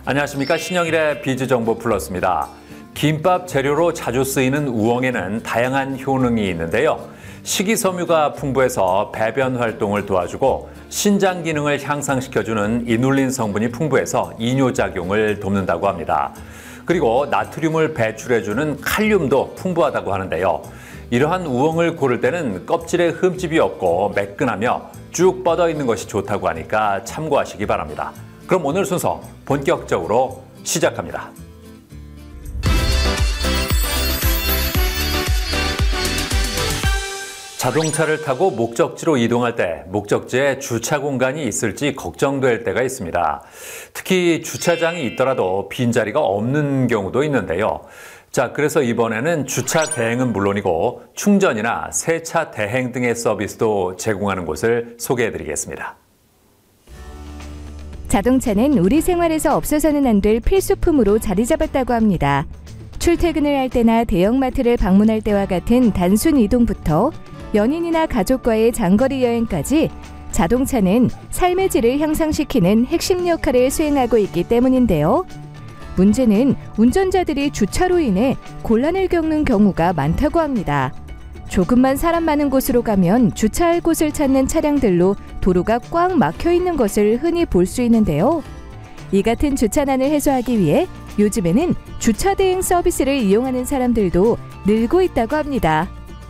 안녕하십니까. 신영일의 비즈정보 플러스입니다. 김밥 재료로 자주 쓰이는 우엉에는 다양한 효능이 있는데요. 식이섬유가 풍부해서 배변 활동을 도와주고 신장 기능을 향상시켜주는 이눌린 성분이 풍부해서 이뇨작용을 돕는다고 합니다. 그리고 나트륨을 배출해주는 칼륨도 풍부하다고 하는데요. 이러한 우엉을 고를 때는 껍질에 흠집이 없고 매끈하며 쭉 뻗어 있는 것이 좋다고 하니까 참고하시기 바랍니다. 그럼 오늘 순서 본격적으로 시작합니다. 자동차를 타고 목적지로 이동할 때 목적지에 주차 공간이 있을지 걱정될 때가 있습니다. 특히 주차장이 있더라도 빈자리가 없는 경우도 있는데요. 자, 그래서 이번에는 주차 대행은 물론이고 충전이나 세차 대행 등의 서비스도 제공하는 곳을 소개해드리겠습니다. 자동차는 우리 생활에서 없어서는 안 될 필수품으로 자리 잡았다고 합니다. 출퇴근을 할 때나 대형마트를 방문할 때와 같은 단순 이동부터 연인이나 가족과의 장거리 여행까지 자동차는 삶의 질을 향상시키는 핵심 역할을 수행하고 있기 때문인데요. 문제는 운전자들이 주차로 인해 곤란을 겪는 경우가 많다고 합니다. 조금만 사람 많은 곳으로 가면 주차할 곳을 찾는 차량들로 도로가 꽉 막혀 있는 것을 흔히 볼 수 있는데요. 이 같은 주차난을 해소하기 위해 요즘에는 주차 대행 서비스를 이용하는 사람들도 늘고 있다고 합니다.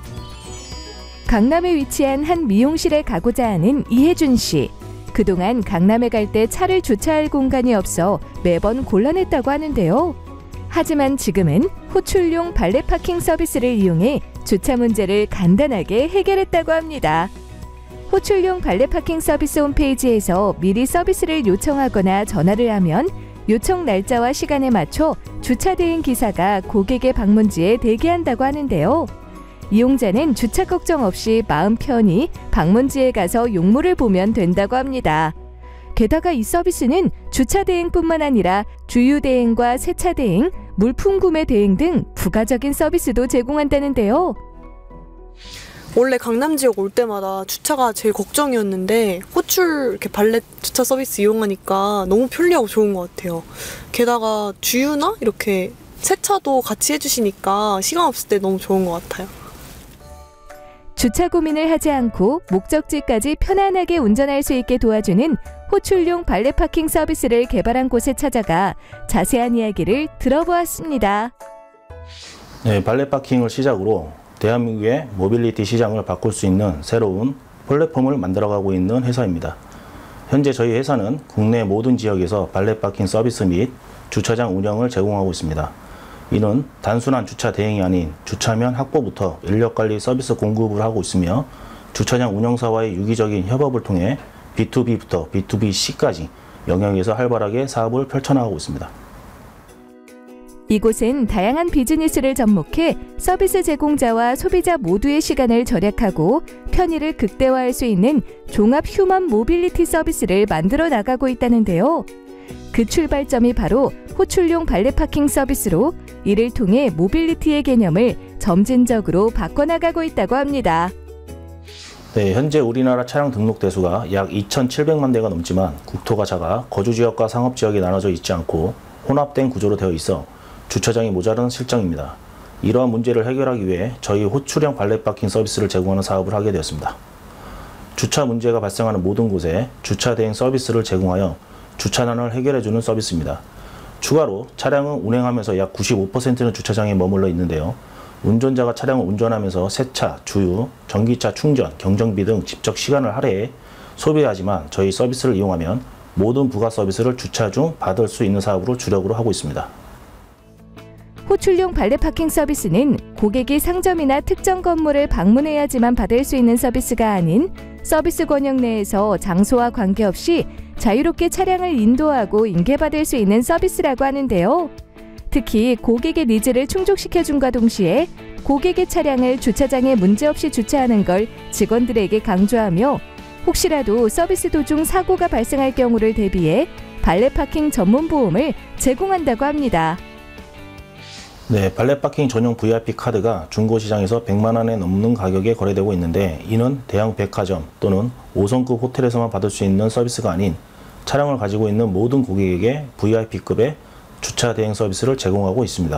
강남에 위치한 한 미용실에 가고자 하는 이혜준 씨. 그동안 강남에 갈 때 차를 주차할 공간이 없어 매번 곤란했다고 하는데요. 하지만 지금은 호출용 발레 파킹 서비스를 이용해 주차 문제를 간단하게 해결했다고 합니다. 호출용 발레 파킹 서비스 홈페이지에서 미리 서비스를 요청하거나 전화를 하면 요청 날짜와 시간에 맞춰 주차 대행 기사가 고객의 방문지에 대기한다고 하는데요. 이용자는 주차 걱정 없이 마음 편히 방문지에 가서 용무를 보면 된다고 합니다. 게다가 이 서비스는 주차 대행뿐만 아니라 주유 대행과 세차 대행, 물품 구매 대행 등 부가적인 서비스도 제공한다는데요. 원래 강남 지역 올 때마다 주차가 제일 걱정이었는데 호출 이렇게 발렛 주차 서비스 이용하니까 너무 편리하고 좋은 것 같아요. 게다가 주유나 이렇게 세차도 같이 해주시니까 시간 없을 때 너무 좋은 것 같아요. 주차 고민을 하지 않고 목적지까지 편안하게 운전할 수 있게 도와주는 호출용 발레 파킹 서비스를 개발한 곳에 찾아가 자세한 이야기를 들어보았습니다. 네, 발레 파킹을 시작으로 대한민국의 모빌리티 시장을 바꿀 수 있는 새로운 플랫폼을 만들어가고 있는 회사입니다. 현재 저희 회사는 국내 모든 지역에서 발레 파킹 서비스 및 주차장 운영을 제공하고 있습니다. 이는 단순한 주차 대행이 아닌 주차면 확보부터 인력관리 서비스 공급을 하고 있으며 주차장 운영사와의 유기적인 협업을 통해 B2B부터 B2BC까지 영역에서 활발하게 사업을 펼쳐나가고 있습니다. 이곳은 다양한 비즈니스를 접목해 서비스 제공자와 소비자 모두의 시간을 절약하고 편의를 극대화할 수 있는 종합 휴먼 모빌리티 서비스를 만들어 나가고 있다는데요. 그 출발점이 바로 호출용 발레 파킹 서비스로 이를 통해 모빌리티의 개념을 점진적으로 바꿔나가고 있다고 합니다. 네, 현재 우리나라 차량 등록 대수가 약 2,700만 대가 넘지만 국토가 작아 거주지역과 상업지역이 나눠져 있지 않고 혼합된 구조로 되어 있어 주차장이 모자란 실정입니다. 이러한 문제를 해결하기 위해 저희 호출형 발레 파킹 서비스를 제공하는 사업을 하게 되었습니다. 주차 문제가 발생하는 모든 곳에 주차 대행 서비스를 제공하여 주차난을 해결해주는 서비스입니다. 추가로 차량은 운행하면서 약 95%는 주차장에 머물러 있는데요. 운전자가 차량을 운전하면서 세차, 주유, 전기차 충전, 경정비 등 집적 시간을 할애해 소비하지만 저희 서비스를 이용하면 모든 부가 서비스를 주차 중 받을 수 있는 사업으로 주력으로 하고 있습니다. 호출용 발레 파킹 서비스는 고객이 상점이나 특정 건물을 방문해야지만 받을 수 있는 서비스가 아닌 서비스 권역 내에서 장소와 관계없이 자유롭게 차량을 인도하고 인계받을 수 있는 서비스라고 하는데요. 특히 고객의 니즈를 충족시켜준과 동시에 고객의 차량을 주차장에 문제없이 주차하는 걸 직원들에게 강조하며 혹시라도 서비스 도중 사고가 발생할 경우를 대비해 발레 파킹 전문 보험을 제공한다고 합니다. 네, 발레 파킹 전용 VIP 카드가 중고시장에서 100만 원에 넘는 가격에 거래되고 있는데 이는 대형 백화점 또는 5성급 호텔에서만 받을 수 있는 서비스가 아닌 차량을 가지고 있는 모든 고객에게 VIP급의 주차 대행 서비스를 제공하고 있습니다.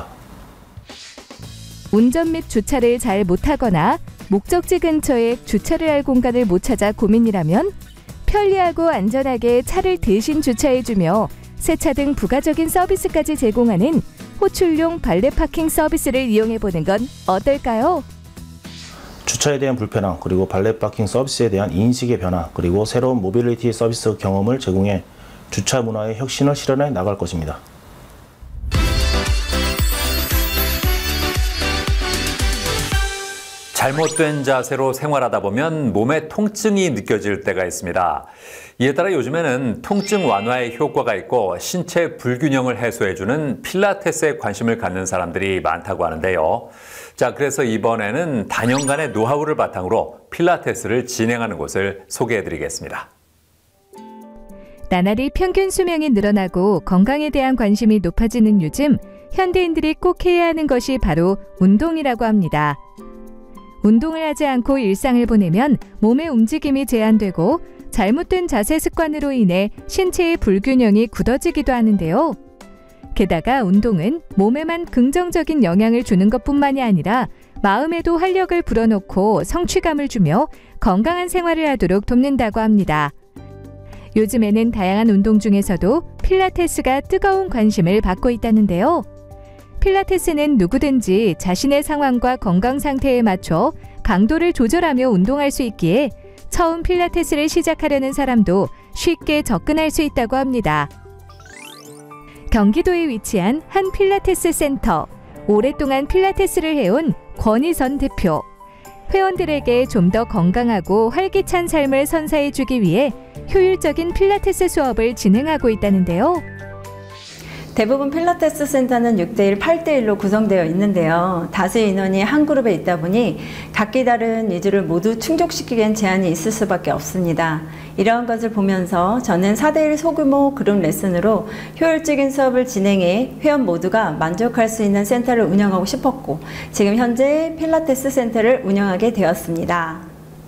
운전 및 주차를 잘 못하거나 목적지 근처에 주차를 할 공간을 못 찾아 고민이라면 편리하고 안전하게 차를 대신 주차해주며 세차 등 부가적인 서비스까지 제공하는 호출용 발렛 파킹 서비스를 이용해보는 건 어떨까요? 주차에 대한 불편함, 그리고 발렛 파킹 서비스에 대한 인식의 변화, 그리고 새로운 모빌리티 서비스 경험을 제공해 주차 문화의 혁신을 실현해 나갈 것입니다. 잘못된 자세로 생활하다 보면 몸에 통증이 느껴질 때가 있습니다. 이에 따라 요즘에는 통증 완화에 효과가 있고 신체 불균형을 해소해주는 필라테스에 관심을 갖는 사람들이 많다고 하는데요. 자, 그래서 이번에는 단연간의 노하우를 바탕으로 필라테스를 진행하는 곳을 소개해드리겠습니다. 나날이 평균 수명이 늘어나고 건강에 대한 관심이 높아지는 요즘 현대인들이 꼭 해야 하는 것이 바로 운동이라고 합니다. 운동을 하지 않고 일상을 보내면 몸의 움직임이 제한되고 잘못된 자세 습관으로 인해 신체의 불균형이 굳어지기도 하는데요. 게다가 운동은 몸에만 긍정적인 영향을 주는 것뿐만이 아니라 마음에도 활력을 불어넣고 성취감을 주며 건강한 생활을 하도록 돕는다고 합니다. 요즘에는 다양한 운동 중에서도 필라테스가 뜨거운 관심을 받고 있다는데요. 필라테스는 누구든지 자신의 상황과 건강 상태에 맞춰 강도를 조절하며 운동할 수 있기에 처음 필라테스를 시작하려는 사람도 쉽게 접근할 수 있다고 합니다. 경기도에 위치한 한 필라테스 센터, 오랫동안 필라테스를 해온 권희선 대표. 회원들에게 좀 더 건강하고 활기찬 삶을 선사해주기 위해 효율적인 필라테스 수업을 진행하고 있다는데요. 대부분 필라테스 센터는 6대1, 8대1로 구성되어 있는데요. 다수의 인원이 한 그룹에 있다 보니 각기 다른 니즈를 모두 충족시키기엔 제한이 있을 수밖에 없습니다. 이러한 것을 보면서 저는 4대1 소규모 그룹 레슨으로 효율적인 수업을 진행해 회원 모두가 만족할 수 있는 센터를 운영하고 싶었고 지금 현재 필라테스 센터를 운영하게 되었습니다.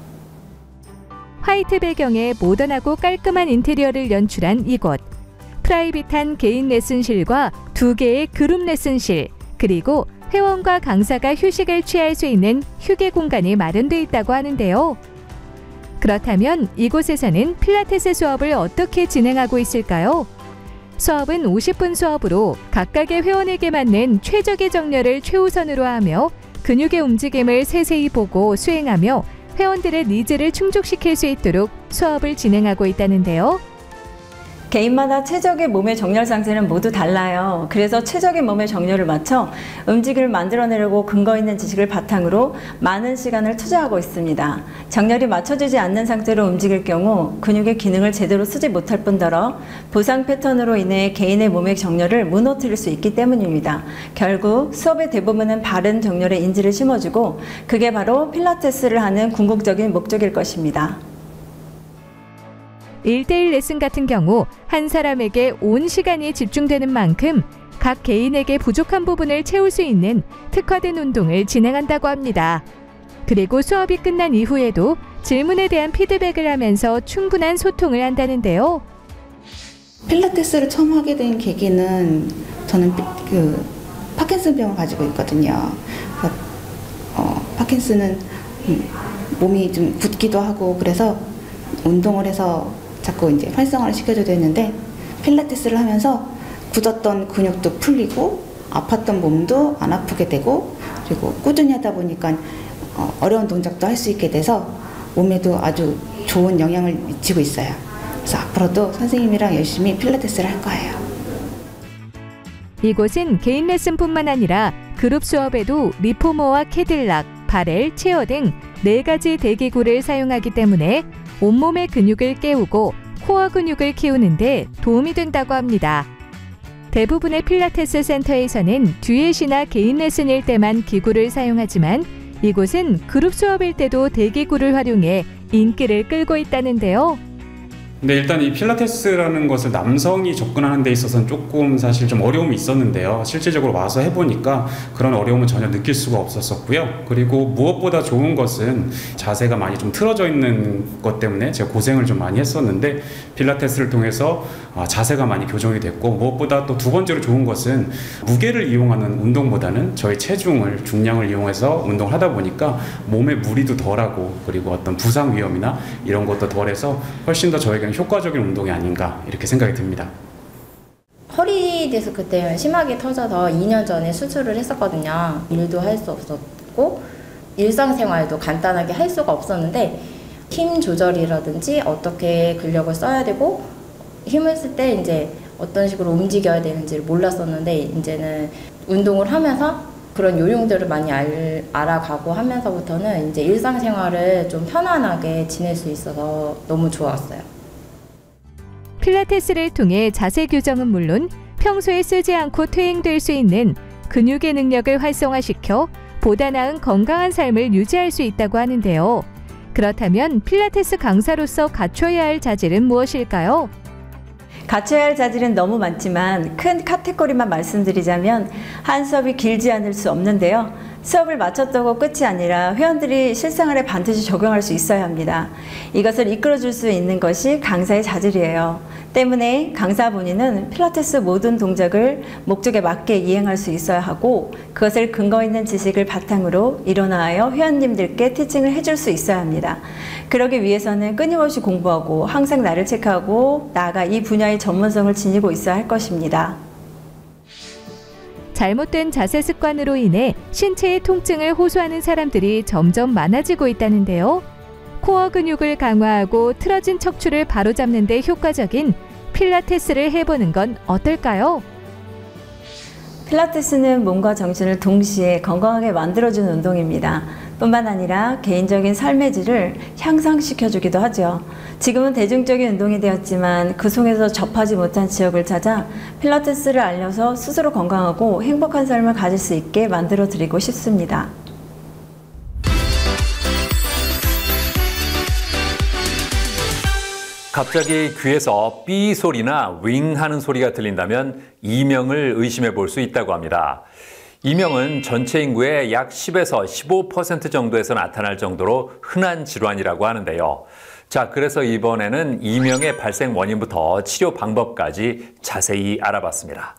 화이트 배경에 모던하고 깔끔한 인테리어를 연출한 이곳. 프라이빗한 개인 레슨실과 2개의 그룹 레슨실, 그리고 회원과 강사가 휴식을 취할 수 있는 휴게 공간이 마련되어 있다고 하는데요. 그렇다면 이곳에서는 필라테스 수업을 어떻게 진행하고 있을까요? 수업은 50분 수업으로 각각의 회원에게 맞는 최적의 정렬을 최우선으로 하며 근육의 움직임을 세세히 보고 수행하며 회원들의 니즈를 충족시킬 수 있도록 수업을 진행하고 있다는데요. 개인마다 최적의 몸의 정렬 상태는 모두 달라요. 그래서 최적의 몸의 정렬을 맞춰 움직임을 만들어내려고 근거 있는 지식을 바탕으로 많은 시간을 투자하고 있습니다. 정렬이 맞춰지지 않는 상태로 움직일 경우 근육의 기능을 제대로 쓰지 못할 뿐더러 부상 패턴으로 인해 개인의 몸의 정렬을 무너뜨릴 수 있기 때문입니다. 결국 수업의 대부분은 바른 정렬의 인지를 심어주고 그게 바로 필라테스를 하는 궁극적인 목적일 것입니다. 1대1 레슨 같은 경우 한 사람에게 온 시간이 집중되는 만큼 각 개인에게 부족한 부분을 채울 수 있는 특화된 운동을 진행한다고 합니다. 그리고 수업이 끝난 이후에도 질문에 대한 피드백을 하면서 충분한 소통을 한다는데요. 필라테스를 처음 하게 된 계기는 저는 파킨슨 병을 가지고 있거든요. 파킨슨은 몸이 좀 붓기도 하고 그래서 운동을 해서 자꾸 이제 활성화를 시켜줘야 되는데 필라테스를 하면서 굳었던 근육도 풀리고 아팠던 몸도 안 아프게 되고 그리고 꾸준히 하다 보니까 어려운 동작도 할 수 있게 돼서 몸에도 아주 좋은 영향을 미치고 있어요. 그래서 앞으로도 선생님이랑 열심히 필라테스를 할 거예요. 이곳은 개인 레슨뿐만 아니라 그룹 수업에도 리포머와 캐딜락, 바렐, 체어 등 4가지 대기구를 사용하기 때문에 온몸의 근육을 깨우고 코어 근육을 키우는 데 도움이 된다고 합니다. 대부분의 필라테스 센터에서는 듀엣이나 개인 레슨일 때만 기구를 사용하지만 이곳은 그룹 수업일 때도 대기구를 활용해 인기를 끌고 있다는데요. 근데 일단 이 필라테스라는 것을 남성이 접근하는 데 있어서는 조금 사실 좀 어려움이 있었는데요. 실질적으로 와서 해보니까 그런 어려움은 전혀 느낄 수가 없었고요. 그리고 무엇보다 좋은 것은 자세가 많이 좀 틀어져 있는 것 때문에 제가 고생을 좀 많이 했었는데 필라테스를 통해서 자세가 많이 교정이 됐고, 무엇보다 또 두 번째로 좋은 것은 무게를 이용하는 운동보다는 저희 체중을, 중량을 이용해서 운동을 하다 보니까 몸에 무리도 덜하고, 그리고 어떤 부상 위험이나 이런 것도 덜해서 훨씬 더 저에게는 효과적인 운동이 아닌가 이렇게 생각이 듭니다. 허리 디스크 때문에 심하게 터져서 2년 전에 수술을 했었거든요. 일도 할 수 없었고 일상생활도 간단하게 할 수가 없었는데, 힘 조절이라든지 어떻게 근력을 써야 되고 힘을 쓸 때 이제 어떤 식으로 움직여야 되는지를 몰랐었는데, 이제는 운동을 하면서 그런 요령들을 많이 알아가고 하면서부터는 이제 일상생활을 좀 편안하게 지낼 수 있어서 너무 좋았어요. 필라테스를 통해 자세 교정은 물론 평소에 쓰지 않고 퇴행될 수 있는 근육의 능력을 활성화시켜 보다 나은 건강한 삶을 유지할 수 있다고 하는데요. 그렇다면 필라테스 강사로서 갖춰야 할 자질은 무엇일까요? 갖춰야 할 자질은 너무 많지만 큰 카테고리만 말씀드리자면 한 수업이 길지 않을 수 없는데요. 수업을 마쳤다고 끝이 아니라 회원들이 실생활에 반드시 적용할 수 있어야 합니다. 이것을 이끌어줄 수 있는 것이 강사의 자질이에요. 때문에 강사 본인은 필라테스 모든 동작을 목적에 맞게 이행할 수 있어야 하고, 그것을 근거 있는 지식을 바탕으로 일어나여 회원님들께 티칭을 해줄 수 있어야 합니다. 그러기 위해서는 끊임없이 공부하고 항상 나를 체크하고 나아가 이 분야의 전문성을 지니고 있어야 할 것입니다. 잘못된 자세 습관으로 인해 신체의 통증을 호소하는 사람들이 점점 많아지고 있다는데요. 코어 근육을 강화하고 틀어진 척추를 바로잡는 데 효과적인 필라테스를 해보는 건 어떨까요? 필라테스는 몸과 정신을 동시에 건강하게 만들어주는 운동입니다. 뿐만 아니라 개인적인 삶의 질을 향상시켜주기도 하죠. 지금은 대중적인 운동이 되었지만 그 속에서 접하지 못한 지역을 찾아 필라테스를 알려서 스스로 건강하고 행복한 삶을 가질 수 있게 만들어드리고 싶습니다. 갑자기 귀에서 삐 소리나 윙 하는 소리가 들린다면 이명을 의심해 볼 수 있다고 합니다. 이명은 전체 인구의 약 10에서 15% 정도에서 나타날 정도로 흔한 질환이라고 하는데요. 자, 그래서 이번에는 이명의 발생 원인부터 치료 방법까지 자세히 알아봤습니다.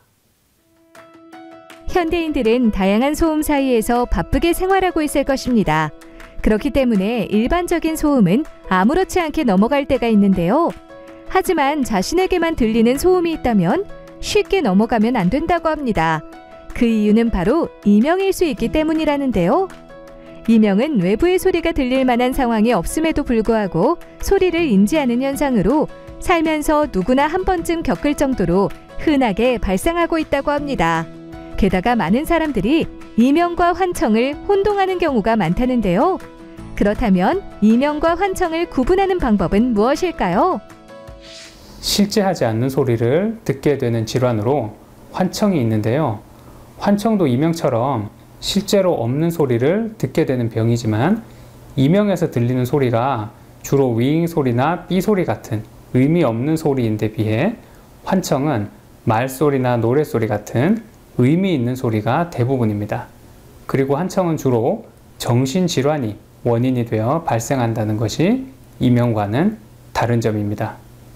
현대인들은 다양한 소음 사이에서 바쁘게 생활하고 있을 것입니다. 그렇기 때문에 일반적인 소음은 아무렇지 않게 넘어갈 때가 있는데요. 하지만 자신에게만 들리는 소음이 있다면 쉽게 넘어가면 안 된다고 합니다. 그 이유는 바로 이명일 수 있기 때문이라는데요. 이명은 외부의 소리가 들릴 만한 상황이 없음에도 불구하고 소리를 인지하는 현상으로 살면서 누구나 한 번쯤 겪을 정도로 흔하게 발생하고 있다고 합니다. 게다가 많은 사람들이 이명과 환청을 혼동하는 경우가 많다는데요. 그렇다면 이명과 환청을 구분하는 방법은 무엇일까요? 실제 하지 않는 소리를 듣게 되는 질환으로 환청이 있는데요. 환청도 이명처럼 실제로 없는 소리를 듣게 되는 병이지만, 이명에서 들리는 소리가 주로 윙 소리나 삐 소리 같은 의미 없는 소리인데 비해 환청은 말소리나 노랫소리 같은 의미 있는 소리가 대부분입니다. 그리고 환청은 주로 정신질환이 원인이 되어 발생한다는 것이 이명과는 다른 점입니다.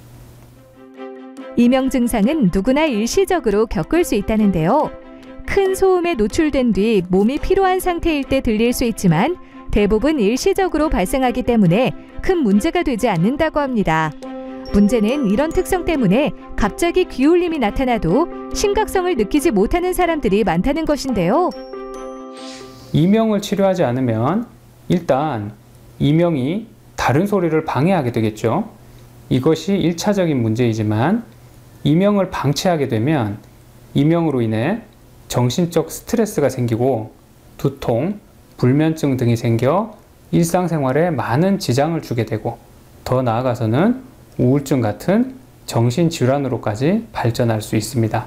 이명 증상은 누구나 일시적으로 겪을 수 있다는데요. 큰 소음에 노출된 뒤 몸이 피로한 상태일 때 들릴 수 있지만 대부분 일시적으로 발생하기 때문에 큰 문제가 되지 않는다고 합니다. 문제는 이런 특성 때문에 갑자기 귀울림이 나타나도 심각성을 느끼지 못하는 사람들이 많다는 것인데요. 이명을 치료하지 않으면 일단 이명이 다른 소리를 방해하게 되겠죠. 이것이 1차적인 문제이지만, 이명을 방치하게 되면 이명으로 인해 정신적 스트레스가 생기고 두통, 불면증 등이 생겨 일상생활에 많은 지장을 주게 되고, 더 나아가서는 우울증 같은 정신질환으로까지 발전할 수 있습니다.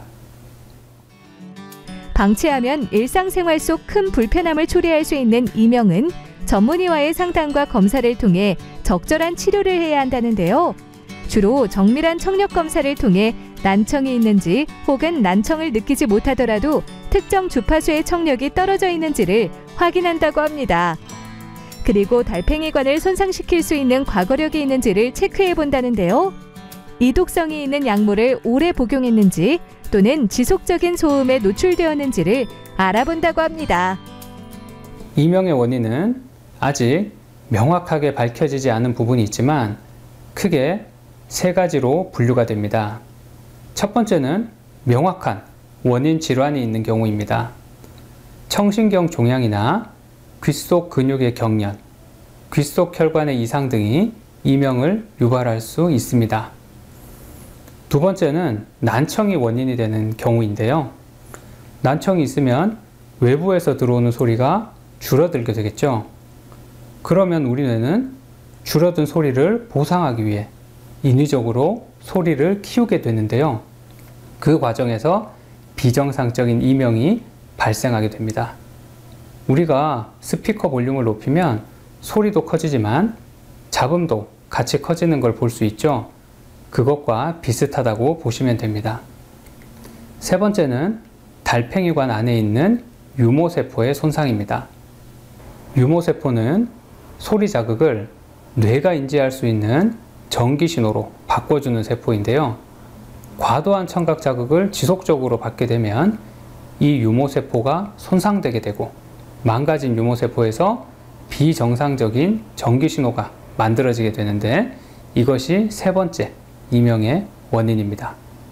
방치하면 일상생활 속 큰 불편함을 초래할 수 있는 이명은 전문의와의 상담과 검사를 통해 적절한 치료를 해야 한다는데요. 주로 정밀한 청력 검사를 통해 난청이 있는지 혹은 난청을 느끼지 못하더라도 특정 주파수의 청력이 떨어져 있는지를 확인한다고 합니다. 그리고 달팽이관을 손상시킬 수 있는 과거력이 있는지를 체크해 본다는데요. 이독성이 있는 약물을 오래 복용했는지 또는 지속적인 소음에 노출되었는지를 알아본다고 합니다. 이명의 원인은 아직 명확하게 밝혀지지 않은 부분이 있지만 크게 세 가지로 분류가 됩니다. 첫 번째는 명확한 원인 질환이 있는 경우입니다. 청신경 종양이나 귓속 근육의 경련, 귓속 혈관의 이상 등이 이명을 유발할 수 있습니다. 두 번째는 난청이 원인이 되는 경우인데요. 난청이 있으면 외부에서 들어오는 소리가 줄어들게 되겠죠. 그러면 우리 뇌는 줄어든 소리를 보상하기 위해 인위적으로 소리를 키우게 되는데요. 그 과정에서 비정상적인 이명이 발생하게 됩니다. 우리가 스피커 볼륨을 높이면 소리도 커지지만 잡음도 같이 커지는 걸 볼 수 있죠. 그것과 비슷하다고 보시면 됩니다. 세 번째는 달팽이관 안에 있는 유모세포의 손상입니다. 유모세포는 소리 자극을 뇌가 인지할 수 있는 전기신호로 바꿔주는 세포인데요. 과도한 청각 자극을 지속적으로 받게 되면 이 유모세포가 손상되게 되고 망가진 유모세포에서 비정상적인 전기신호가 만들어지게 되는데 이것이 세 번째 이명의 원인입니다.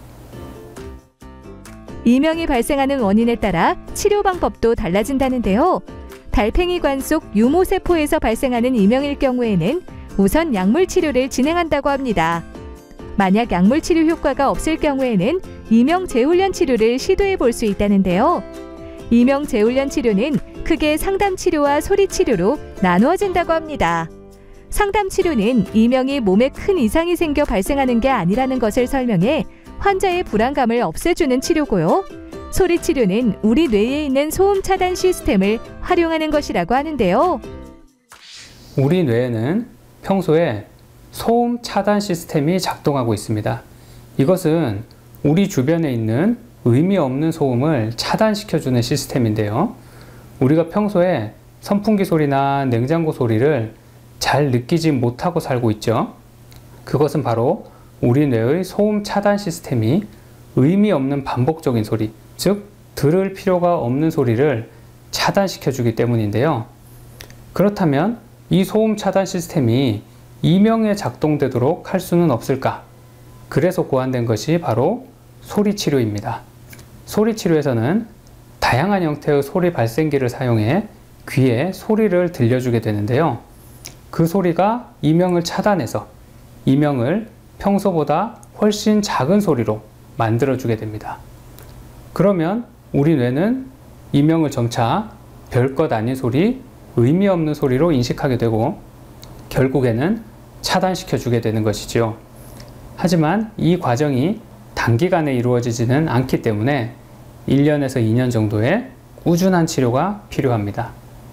이명이 발생하는 원인에 따라 치료 방법도 달라진다는데요. 달팽이관 속 유모세포에서 발생하는 이명일 경우에는 우선 약물 치료를 진행한다고 합니다. 만약 약물 치료 효과가 없을 경우에는 이명 재훈련 치료를 시도해 볼 수 있다는데요. 이명 재훈련 치료는 크게 상담 치료와 소리 치료로 나누어진다고 합니다. 상담 치료는 이명이 몸에 큰 이상이 생겨 발생하는 게 아니라는 것을 설명해 환자의 불안감을 없애주는 치료고요. 소리 치료는 우리 뇌에 있는 소음 차단 시스템을 활용하는 것이라고 하는데요. 우리 뇌에는 평소에 소음 차단 시스템이 작동하고 있습니다. 이것은 우리 주변에 있는 의미 없는 소음을 차단시켜주는 시스템인데요. 우리가 평소에 선풍기 소리나 냉장고 소리를 잘 느끼지 못하고 살고 있죠. 그것은 바로 우리 뇌의 소음 차단 시스템이 의미 없는 반복적인 소리, 즉 들을 필요가 없는 소리를 차단시켜주기 때문인데요. 그렇다면 이 소음 차단 시스템이 이명에 작동되도록 할 수는 없을까? 그래서 고안된 것이 바로 소리치료입니다. 소리치료에서는 다양한 형태의 소리 발생기를 사용해 귀에 소리를 들려주게 되는데요. 그 소리가 이명을 차단해서 이명을 평소보다 훨씬 작은 소리로 만들어주게 됩니다. 그러면 우리 뇌는 이명을 점차 별것 아닌 소리, 의미 없는 소리로 인식하게 되고 결국에는 차단시켜주게 되는 것이지요. 하지만 이 과정이 단기간에 이루어지지는 않기 때문에 1년에서 2년 정도의 꾸준한 치료가 필요합니다.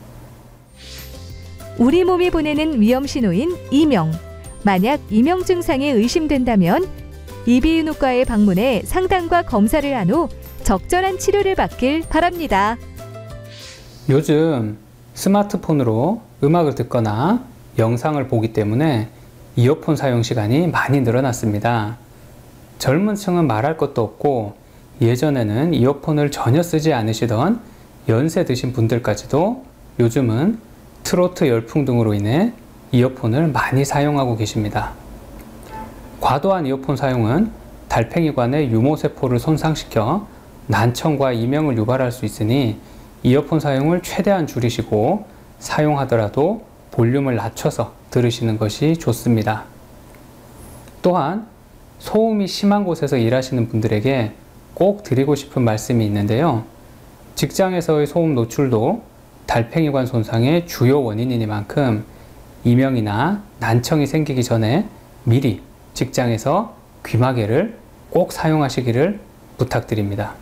우리 몸이 보내는 위험 신호인 이명. 만약 이명 증상이 의심된다면 이비인후과에 방문해 상담과 검사를 한 후 적절한 치료를 받길 바랍니다. 요즘 스마트폰으로 음악을 듣거나 영상을 보기 때문에 이어폰 사용 시간이 많이 늘어났습니다. 젊은 층은 말할 것도 없고 예전에는 이어폰을 전혀 쓰지 않으시던 연세 드신 분들까지도 요즘은 트로트 열풍 등으로 인해 이어폰을 많이 사용하고 계십니다. 과도한 이어폰 사용은 달팽이관의 유모세포를 손상시켜 난청과 이명을 유발할 수 있으니 이어폰 사용을 최대한 줄이시고 사용하더라도 볼륨을 낮춰서 들으시는 것이 좋습니다. 또한 소음이 심한 곳에서 일하시는 분들에게 꼭 드리고 싶은 말씀이 있는데요. 직장에서의 소음 노출도 달팽이관 손상의 주요 원인이니만큼 이명이나 난청이 생기기 전에 미리 직장에서 귀마개를 꼭 사용하시기를 부탁드립니다.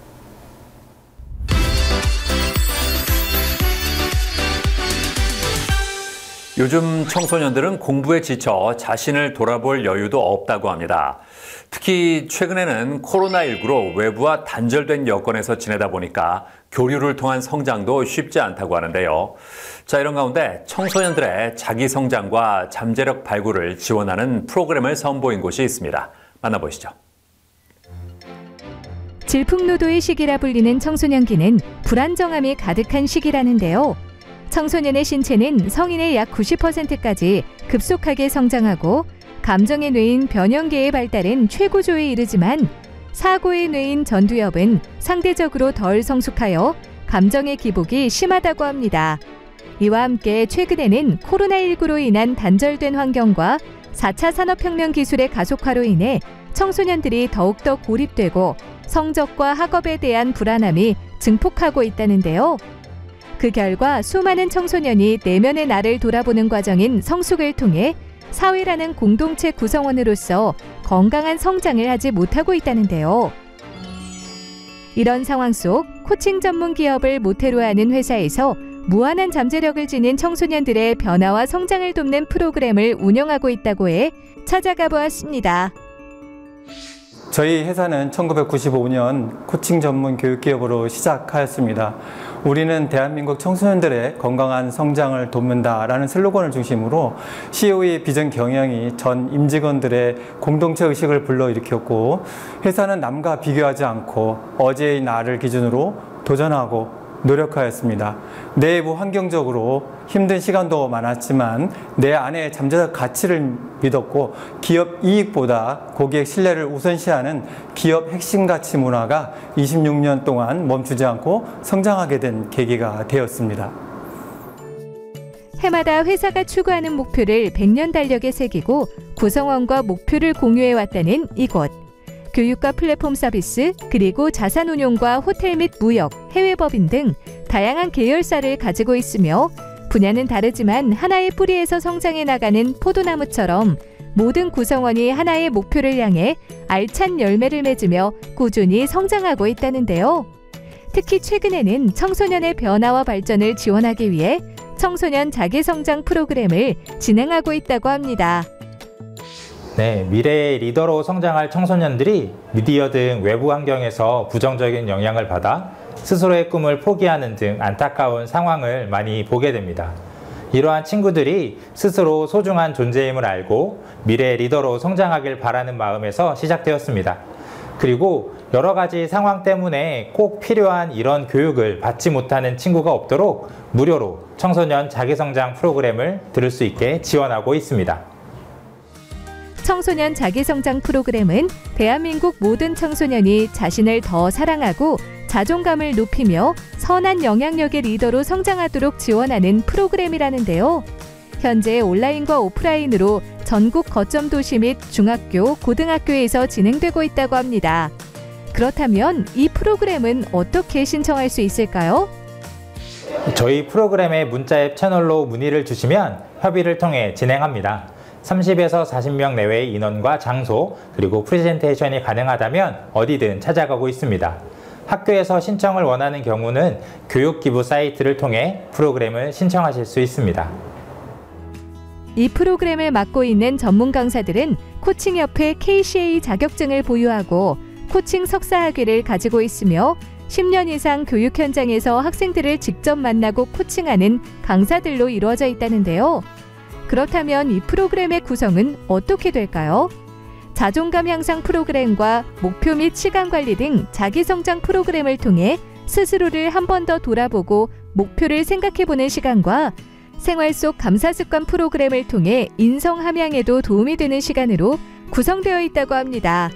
요즘 청소년들은 공부에 지쳐 자신을 돌아볼 여유도 없다고 합니다. 특히 최근에는 코로나19로 외부와 단절된 여건에서 지내다 보니까 교류를 통한 성장도 쉽지 않다고 하는데요. 자, 이런 가운데 청소년들의 자기 성장과 잠재력 발굴을 지원하는 프로그램을 선보인 곳이 있습니다. 만나보시죠. 질풍노도의 시기라 불리는 청소년기는 불안정함이 가득한 시기라는데요. 청소년의 신체는 성인의 약 90%까지 급속하게 성장하고 감정의 뇌인 변형계의 발달은 최고조에 이르지만 사고의 뇌인 전두엽은 상대적으로 덜 성숙하여 감정의 기복이 심하다고 합니다. 이와 함께 최근에는 코로나19로 인한 단절된 환경과 4차 산업혁명 기술의 가속화로 인해 청소년들이 더욱더 고립되고 성적과 학업에 대한 불안함이 증폭하고 있다는데요. 그 결과 수많은 청소년이 내면의 나를 돌아보는 과정인 성숙을 통해 사회라는 공동체 구성원으로서 건강한 성장을 하지 못하고 있다는데요. 이런 상황 속 코칭 전문 기업을 모태로 하는 회사에서 무한한 잠재력을 지닌 청소년들의 변화와 성장을 돕는 프로그램을 운영하고 있다고 해 찾아가 보았습니다. 저희 회사는 1995년 코칭 전문 교육기업으로 시작하였습니다. 우리는 대한민국 청소년들의 건강한 성장을 돕는다라는 슬로건을 중심으로 CEO의 비전 경영이 전 임직원들의 공동체 의식을 불러일으켰고, 회사는 남과 비교하지 않고 어제의 나를 기준으로 도전하고 노력하였습니다. 내부 환경적으로 힘든 시간도 많았지만 내 안에 잠재적 가치를 믿었고, 기업 이익보다 고객 신뢰를 우선시하는 기업 핵심 가치 문화가 26년 동안 멈추지 않고 성장하게 된 계기가 되었습니다. 해마다 회사가 추구하는 목표를 100년 달력에 새기고 구성원과 목표를 공유해왔다는 이곳. 교육과 플랫폼 서비스, 그리고 자산운용과 호텔 및 무역, 해외법인 등 다양한 계열사를 가지고 있으며 분야는 다르지만 하나의 뿌리에서 성장해 나가는 포도나무처럼 모든 구성원이 하나의 목표를 향해 알찬 열매를 맺으며 꾸준히 성장하고 있다는데요. 특히 최근에는 청소년의 변화와 발전을 지원하기 위해 청소년 자기성장 프로그램을 진행하고 있다고 합니다. 네, 미래의 리더로 성장할 청소년들이 미디어 등 외부 환경에서 부정적인 영향을 받아 스스로의 꿈을 포기하는 등 안타까운 상황을 많이 보게 됩니다. 이러한 친구들이 스스로 소중한 존재임을 알고 미래의 리더로 성장하길 바라는 마음에서 시작되었습니다. 그리고 여러 가지 상황 때문에 꼭 필요한 이런 교육을 받지 못하는 친구가 없도록 무료로 청소년 자기성장 프로그램을 들을 수 있게 지원하고 있습니다. 청소년 자기성장 프로그램은 대한민국 모든 청소년이 자신을 더 사랑하고 자존감을 높이며 선한 영향력의 리더로 성장하도록 지원하는 프로그램이라는데요. 현재 온라인과 오프라인으로 전국 거점 도시 및 중학교, 고등학교에서 진행되고 있다고 합니다. 그렇다면 이 프로그램은 어떻게 신청할 수 있을까요? 저희 프로그램의 문자앱 채널로 문의를 주시면 협의를 통해 진행합니다. 30에서 40명 내외의 인원과 장소, 그리고 프레젠테이션이 가능하다면 어디든 찾아가고 있습니다. 학교에서 신청을 원하는 경우는 교육기부 사이트를 통해 프로그램을 신청하실 수 있습니다. 이 프로그램을 맡고 있는 전문 강사들은 코칭협회 KCA 자격증을 보유하고 코칭 석사 학위를 가지고 있으며 10년 이상 교육 현장에서 학생들을 직접 만나고 코칭하는 강사들로 이루어져 있다는데요. 그렇다면 이 프로그램의 구성은 어떻게 될까요? 자존감 향상 프로그램과 목표 및 시간 관리 등 자기성장 프로그램을 통해 스스로를 한 번 더 돌아보고 목표를 생각해보는 시간과 생활 속 감사 습관 프로그램을 통해 인성 함양에도 도움이 되는 시간으로 구성되어 있다고 합니다.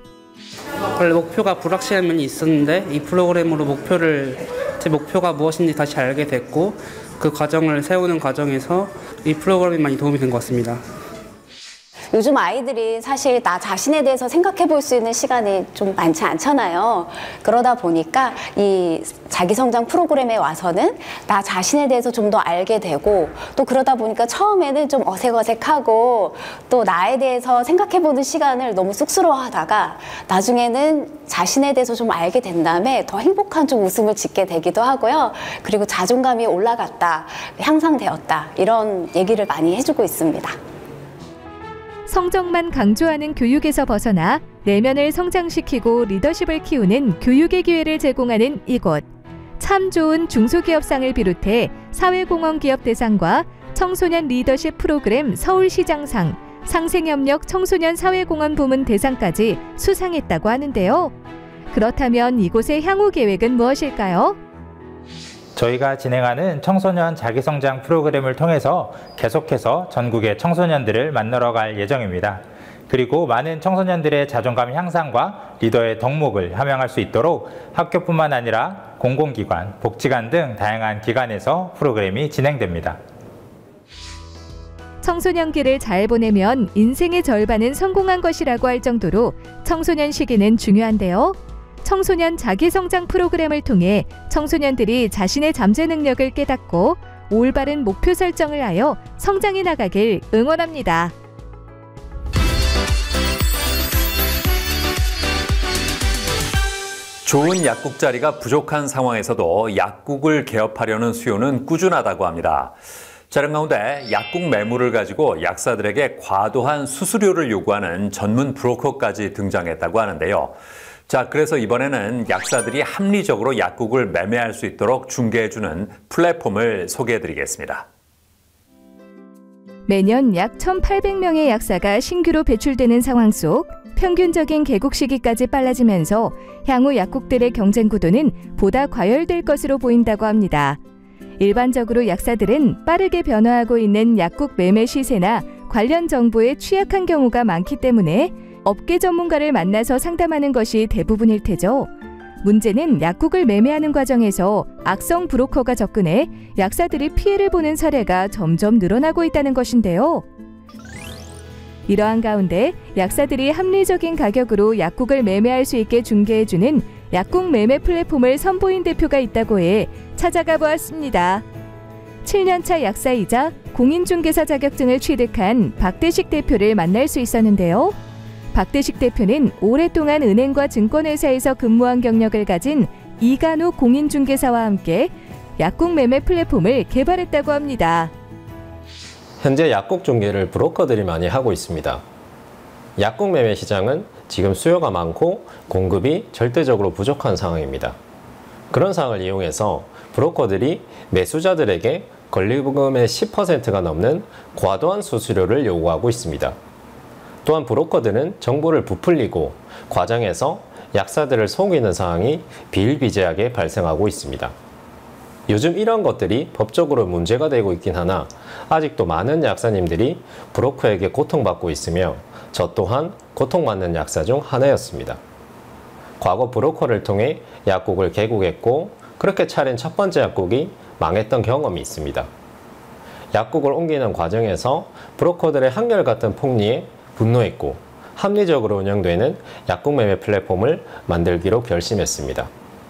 원래 목표가 불확실한 면이 있었는데 이 프로그램으로 제 목표가 무엇인지 다시 알게 됐고, 그 과정을 세우는 과정에서 이 프로그램이 많이 도움이 된 것 같습니다. 요즘 아이들이 사실 나 자신에 대해서 생각해 볼 수 있는 시간이 좀 많지 않잖아요. 그러다 보니까 이 자기성장 프로그램에 와서는 나 자신에 대해서 좀 더 알게 되고, 또 그러다 보니까 처음에는 좀 어색어색하고 또 나에 대해서 생각해 보는 시간을 너무 쑥스러워하다가 나중에는 자신에 대해서 좀 알게 된 다음에 더 행복한 좀 웃음을 짓게 되기도 하고요. 그리고 자존감이 올라갔다, 향상되었다, 이런 얘기를 많이 해주고 있습니다. 성적만 강조하는 교육에서 벗어나 내면을 성장시키고 리더십을 키우는 교육의 기회를 제공하는 이곳. 참 좋은 중소기업상을 비롯해 사회공헌기업 대상과 청소년 리더십 프로그램 서울시장상, 상생협력 청소년 사회공헌 부문 대상까지 수상했다고 하는데요. 그렇다면 이곳의 향후 계획은 무엇일까요? 저희가 진행하는 청소년 자기성장 프로그램을 통해서 계속해서 전국의 청소년들을 만나러 갈 예정입니다. 그리고 많은 청소년들의 자존감 향상과 리더의 덕목을 함양할 수 있도록 학교뿐만 아니라 공공기관, 복지관 등 다양한 기관에서 프로그램이 진행됩니다. 청소년기를 잘 보내면 인생의 절반은 성공한 것이라고 할 정도로 청소년 시기는 중요한데요. 청소년 자기성장 프로그램을 통해 청소년들이 자신의 잠재 능력을 깨닫고 올바른 목표 설정을 하여 성장해 나가길 응원합니다. 좋은 약국 자리가 부족한 상황에서도 약국을 개업하려는 수요는 꾸준하다고 합니다. 자, 이런 가운데 약국 매물을 가지고 약사들에게 과도한 수수료를 요구하는 전문 브로커까지 등장했다고 하는데요. 자, 그래서 이번에는 약사들이 합리적으로 약국을 매매할 수 있도록 중개해주는 플랫폼을 소개해드리겠습니다. 매년 약 1,800명의 약사가 신규로 배출되는 상황 속 평균적인 개국 시기까지 빨라지면서 향후 약국들의 경쟁 구도는 보다 과열될 것으로 보인다고 합니다. 일반적으로 약사들은 빠르게 변화하고 있는 약국 매매 시세나 관련 정보에 취약한 경우가 많기 때문에 업계 전문가를 만나서 상담하는 것이 대부분일 테죠. 문제는 약국을 매매하는 과정에서 악성 브로커가 접근해 약사들이 피해를 보는 사례가 점점 늘어나고 있다는 것인데요. 이러한 가운데 약사들이 합리적인 가격으로 약국을 매매할 수 있게 중개해주는 약국 매매 플랫폼을 선보인 대표가 있다고 해 찾아가 보았습니다. 7년차 약사이자 공인중개사 자격증을 취득한 박대식 대표를 만날 수 있었는데요. 박대식 대표는 오랫동안 은행과 증권회사에서 근무한 경력을 가진 이간우 공인중개사와 함께 약국 매매 플랫폼을 개발했다고 합니다. 현재 약국 중개를 브로커들이 많이 하고 있습니다. 약국 매매 시장은 지금 수요가 많고 공급이 절대적으로 부족한 상황입니다. 그런 상황을 이용해서 브로커들이 매수자들에게 권리금의 10%가 넘는 과도한 수수료를 요구하고 있습니다. 또한 브로커들은 정보를 부풀리고 과정에서 약사들을 속이는 상황이 비일비재하게 발생하고 있습니다. 요즘 이런 것들이 법적으로 문제가 되고 있긴 하나 아직도 많은 약사님들이 브로커에게 고통받고 있으며 저 또한 고통받는 약사 중 하나였습니다. 과거 브로커를 통해 약국을 개국했고 그렇게 차린 첫 번째 약국이 망했던 경험이 있습니다. 약국을 옮기는 과정에서 브로커들의 한결같은 폭리에 분노했고 합리적으로 운영되는 약국 매매 플랫폼을 만들기로 결심했습니다.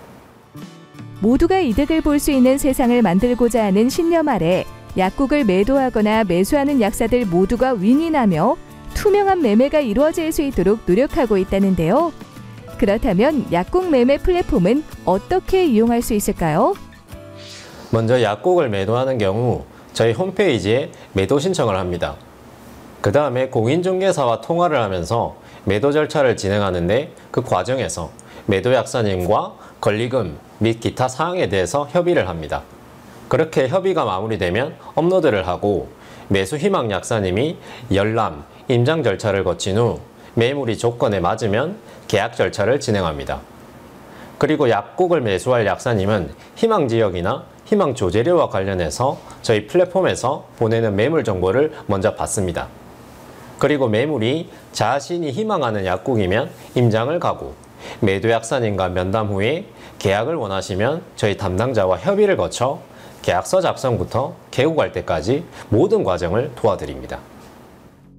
모두가 이득을 볼 수 있는 세상을 만들고자 하는 신념 아래 약국을 매도하거나 매수하는 약사들 모두가 윈윈하며 투명한 매매가 이루어질 수 있도록 노력하고 있다는데요. 그렇다면 약국 매매 플랫폼은 어떻게 이용할 수 있을까요? 먼저 약국을 매도하는 경우 저희 홈페이지에 매도 신청을 합니다. 그 다음에 공인중개사와 통화를 하면서 매도 절차를 진행하는데 그 과정에서 매도 약사님과 권리금 및 기타 사항에 대해서 협의를 합니다. 그렇게 협의가 마무리되면 업로드를 하고 매수 희망 약사님이 열람, 임장 절차를 거친 후 매물이 조건에 맞으면 계약 절차를 진행합니다. 그리고 약국을 매수할 약사님은 희망 지역이나 희망 조제료와 관련해서 저희 플랫폼에서 보내는 매물 정보를 먼저 받습니다. 그리고 매물이 자신이 희망하는 약국이면 임장을 가고 매도 약사님과 면담 후에 계약을 원하시면 저희 담당자와 협의를 거쳐 계약서 작성부터 개국할 때까지 모든 과정을 도와드립니다.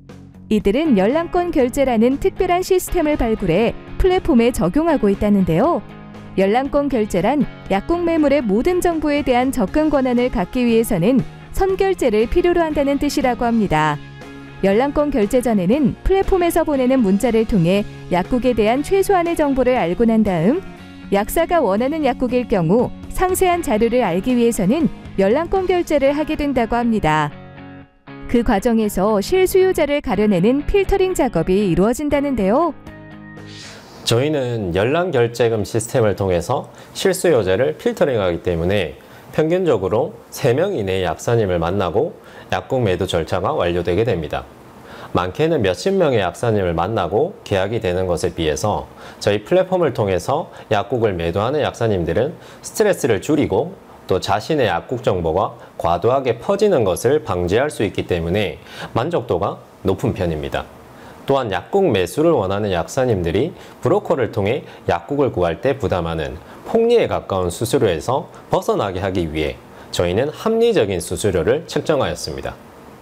이들은 열람권 결제라는 특별한 시스템을 발굴해 플랫폼에 적용하고 있다는데요. 열람권 결제란 약국 매물의 모든 정보에 대한 접근 권한을 갖기 위해서는 선결제를 필요로 한다는 뜻이라고 합니다. 열람권 결제 전에는 플랫폼에서 보내는 문자를 통해 약국에 대한 최소한의 정보를 알고 난 다음 약사가 원하는 약국일 경우 상세한 자료를 알기 위해서는 열람권 결제를 하게 된다고 합니다. 그 과정에서 실수요자를 가려내는 필터링 작업이 이루어진다는데요. 저희는 열람결제금 시스템을 통해서 실수요자를 필터링하기 때문에 평균적으로 3명 이내의 약사님을 만나고 약국 매도 절차가 완료되게 됩니다. 많게는 몇십 명의 약사님을 만나고 계약이 되는 것에 비해서 저희 플랫폼을 통해서 약국을 매도하는 약사님들은 스트레스를 줄이고 또 자신의 약국 정보가 과도하게 퍼지는 것을 방지할 수 있기 때문에 만족도가 높은 편입니다. 또한 약국 매수를 원하는 약사님들이 브로커를 통해 약국을 구할 때 부담하는 폭리에 가까운 수수료에서 벗어나게 하기 위해 저희는 합리적인 수수료를 책정하였습니다.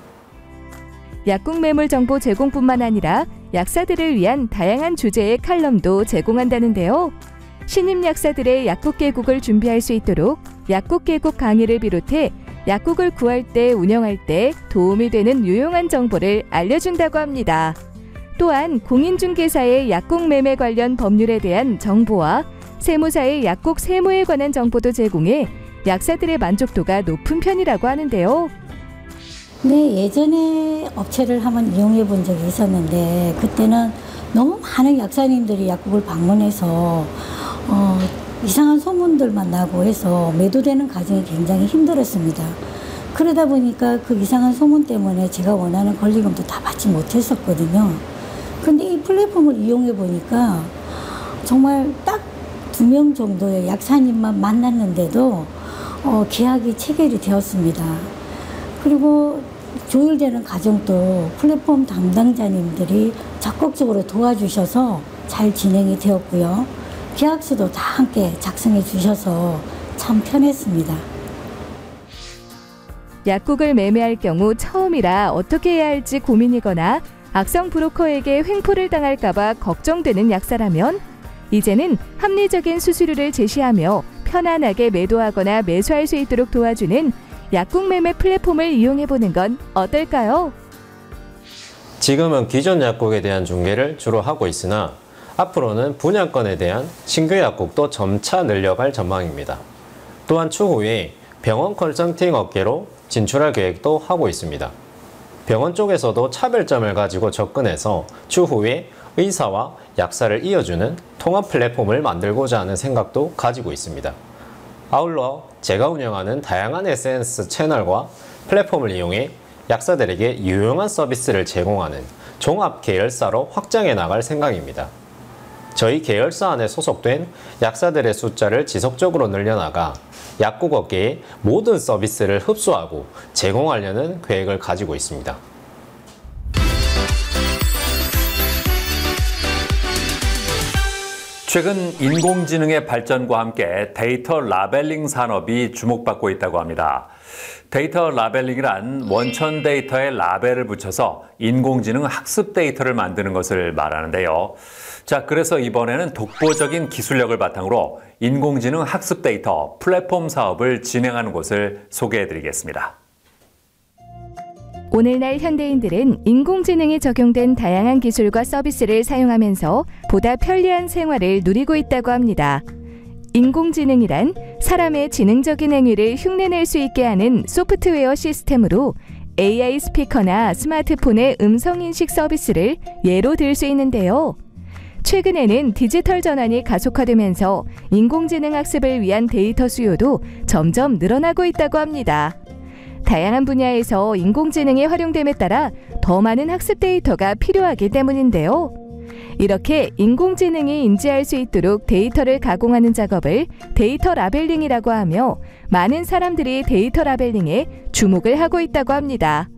약국 매물 정보 제공뿐만 아니라 약사들을 위한 다양한 주제의 칼럼도 제공한다는데요. 신임 약사들의 약국 개국을 준비할 수 있도록 약국 개국 강의를 비롯해 약국을 구할 때 운영할 때 도움이 되는 유용한 정보를 알려준다고 합니다. 또한 공인중개사의 약국 매매 관련 법률에 대한 정보와 세무사의 약국 세무에 관한 정보도 제공해 약사들의 만족도가 높은 편이라고 하는데요. 네, 예전에 업체를 한번 이용해 본 적이 있었는데 그때는 너무 많은 약사님들이 약국을 방문해서 이상한 소문들만 나고 해서 매도되는 과정이 굉장히 힘들었습니다. 그러다 보니까 그 이상한 소문 때문에 제가 원하는 권리금도 다 받지 못했었거든요. 근데 이 플랫폼을 이용해 보니까 정말 딱 2명 정도의 약사님만 만났는데도 계약이 체결이 되었습니다. 그리고 조율되는 과정도 플랫폼 담당자님들이 적극적으로 도와주셔서 잘 진행이 되었고요. 계약서도 다 함께 작성해 주셔서 참 편했습니다. 약국을 매매할 경우 처음이라 어떻게 해야 할지 고민이거나 악성 브로커에게 횡포를 당할까봐 걱정되는 약사라면 이제는 합리적인 수수료를 제시하며 편안하게 매도하거나 매수할 수 있도록 도와주는 약국 매매 플랫폼을 이용해보는 건 어떨까요? 지금은 기존 약국에 대한 중개를 주로 하고 있으나 앞으로는 분양권에 대한 신규 약국도 점차 늘려갈 전망입니다. 또한 추후에 병원 컨설팅 업계로 진출할 계획도 하고 있습니다. 병원 쪽에서도 차별점을 가지고 접근해서 추후에 의사와 약사를 이어주는 통합 플랫폼을 만들고자 하는 생각도 가지고 있습니다. 아울러 제가 운영하는 다양한 SNS 채널과 플랫폼을 이용해 약사들에게 유용한 서비스를 제공하는 종합 계열사로 확장해 나갈 생각입니다. 저희 계열사 안에 소속된 약사들의 숫자를 지속적으로 늘려나가 약국 업계의 모든 서비스를 흡수하고 제공하려는 계획을 가지고 있습니다. 최근 인공지능의 발전과 함께 데이터 라벨링 산업이 주목받고 있다고 합니다. 데이터 라벨링이란 원천 데이터에 라벨을 붙여서 인공지능 학습 데이터를 만드는 것을 말하는데요. 자, 그래서 이번에는 독보적인 기술력을 바탕으로 인공지능 학습 데이터 플랫폼 사업을 진행하는 곳을 소개해드리겠습니다. 오늘날 현대인들은 인공지능이 적용된 다양한 기술과 서비스를 사용하면서 보다 편리한 생활을 누리고 있다고 합니다. 인공지능이란 사람의 지능적인 행위를 흉내낼 수 있게 하는 소프트웨어 시스템으로 AI 스피커나 스마트폰의 음성인식 서비스를 예로 들 수 있는데요. 최근에는 디지털 전환이 가속화되면서 인공지능 학습을 위한 데이터 수요도 점점 늘어나고 있다고 합니다. 다양한 분야에서 인공지능이 활용됨에 따라 더 많은 학습 데이터가 필요하기 때문인데요. 이렇게 인공지능이 인지할 수 있도록 데이터를 가공하는 작업을 데이터 라벨링이라고 하며 많은 사람들이 데이터 라벨링에 주목을 하고 있다고 합니다.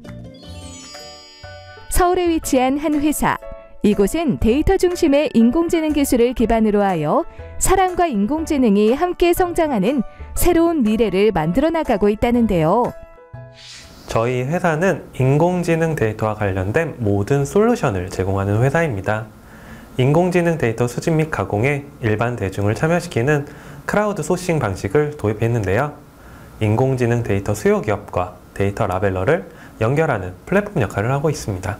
서울에 위치한 한 회사. 이곳은 데이터 중심의 인공지능 기술을 기반으로 하여 사람과 인공지능이 함께 성장하는 새로운 미래를 만들어 나가고 있다는데요. 저희 회사는 인공지능 데이터와 관련된 모든 솔루션을 제공하는 회사입니다. 인공지능 데이터 수집 및 가공에 일반 대중을 참여시키는 크라우드 소싱 방식을 도입했는데요. 인공지능 데이터 수요 기업과 데이터 라벨러를 연결하는 플랫폼 역할을 하고 있습니다.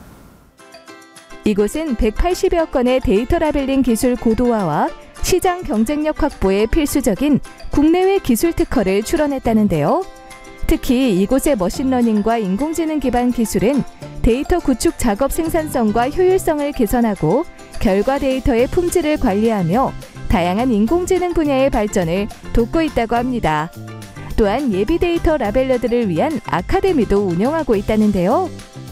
이곳은 180여 건의 데이터 라벨링 기술 고도화와 시장 경쟁력 확보에 필수적인 국내외 기술 특허를 출원했다는데요. 특히 이곳의 머신러닝과 인공지능 기반 기술은 데이터 구축 작업 생산성과 효율성을 개선하고 결과 데이터의 품질을 관리하며 다양한 인공지능 분야의 발전을 돕고 있다고 합니다. 또한 예비 데이터 라벨러들을 위한 아카데미도 운영하고 있다는데요.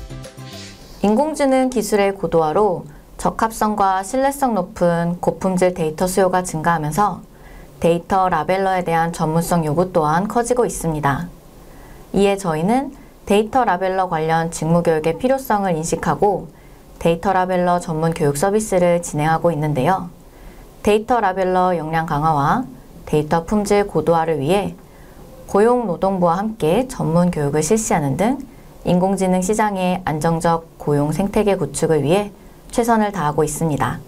인공지능 기술의 고도화로 적합성과 신뢰성 높은 고품질 데이터 수요가 증가하면서 데이터 라벨러에 대한 전문성 요구 또한 커지고 있습니다. 이에 저희는 데이터 라벨러 관련 직무 교육의 필요성을 인식하고 데이터 라벨러 전문 교육 서비스를 진행하고 있는데요. 데이터 라벨러 역량 강화와 데이터 품질 고도화를 위해 고용노동부와 함께 전문 교육을 실시하는 등 인공지능 시장의 안정적 고용 생태계 구축을 위해 최선을 다하고 있습니다.